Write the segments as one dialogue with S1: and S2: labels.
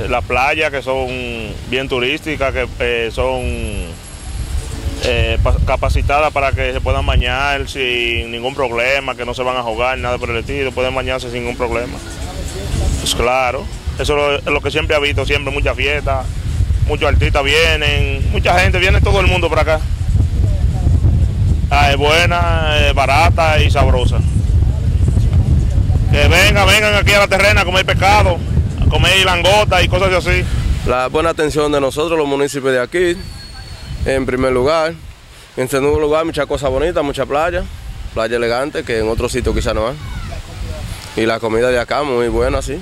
S1: las playas que son bien turísticas, que son capacitadas para que se puedan bañar sin ningún problema, que no se van a ahogar, nada por el estilo, pueden bañarse sin ningún problema. Pues claro, eso es lo que siempre ha visto, siempre muchas fiestas, muchos artistas vienen, mucha gente, viene todo el mundo para acá. Es buena, barata y sabrosa. Que vengan aquí a La Terrena a comer pescado, a comer langota y cosas así.
S2: La buena atención de nosotros, los municipios de aquí, en primer lugar. En segundo lugar, muchas cosas bonitas, mucha playa elegante, que en otros sitios quizá no hay. Y la comida de acá muy buena, sí.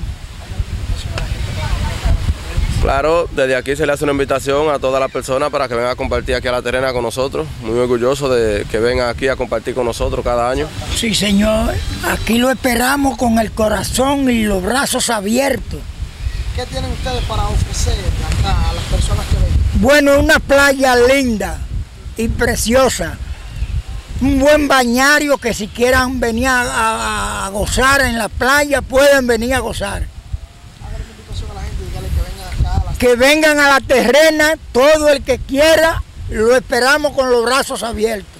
S2: Claro, desde aquí se le hace una invitación a todas las personas para que vengan a compartir aquí a La Terrena con nosotros. Muy orgulloso de que vengan aquí a compartir con nosotros cada año.
S3: Sí, señor. Aquí lo esperamos con el corazón y los brazos abiertos.
S4: ¿Qué tienen ustedes para ofrecer acá a las personas que ven?
S3: Bueno, una playa linda y preciosa. Un buen bañario que si quieran venir a gozar en la playa, pueden venir a gozar. Que vengan a La Terrena, todo el que quiera, lo esperamos con los brazos abiertos.